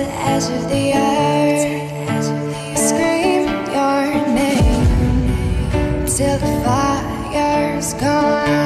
the edge of the earth, scream your name till the fire's gone.